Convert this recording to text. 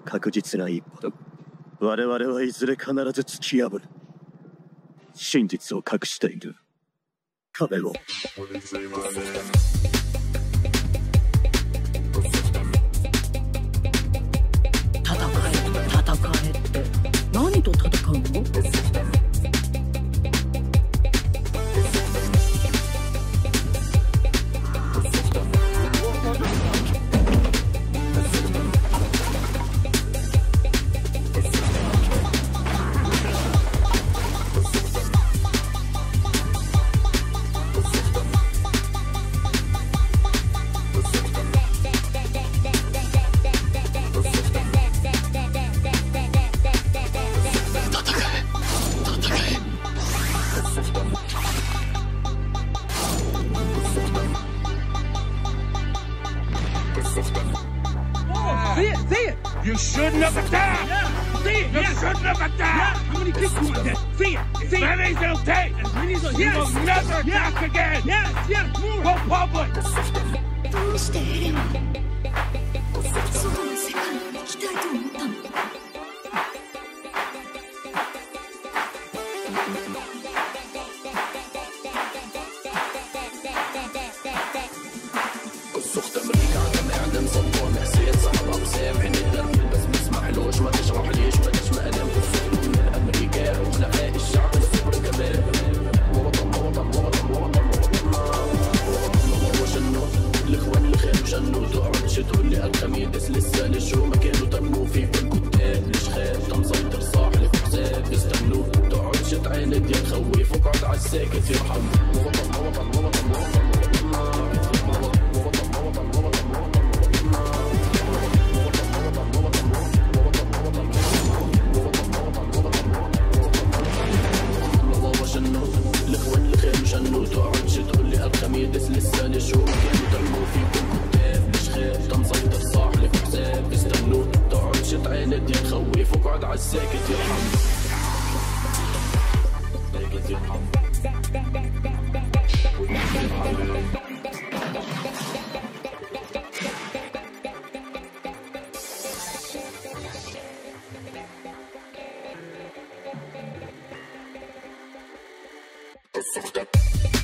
確実な一歩だ。我々はいずれ必ず突き破る。真実を隠している壁を。 戦えって何と戦うの？ See it! You shouldn't have attacked! Yeah, see it! You shouldn't have attacked! Yeah, how many kicks you want that? See it! See it! That ain't okay! You will never attack again! Yes, move! Go public! どうしてエレンはそこの世界に行きたいと思ったの？ السخط امريكا عدم اعدام صدام حسين صاحب اقسام حين الترميم بس ما تسمحلوش ما تشرحليش ما تسمع انا السخط من الامريكان وخلفاء الشعب الصبر كمان وطن وطن وطن وطن وطن وشنو الاخوان اللي خانوا شنو تقعدش تقول لي الخميس لسه لشو ما كانوا تموا فيكم كتاب ليش خاف مسيطر صاح لك حساب استنوا تقعدش تعاند يا تخوف وقعد على الساكت يرحم وطن وطن وطن وطن الاخوان اللي خانوا شنو تقعدش تقول لي الخميس لسه لشو ما كانوا تموا فيكم كتاب ليش خاف مسيطر صاح لك حساب استنوا تقعدش تعاند يا تخوف وقعد على الساكت يرحم ساكت يرحم السخط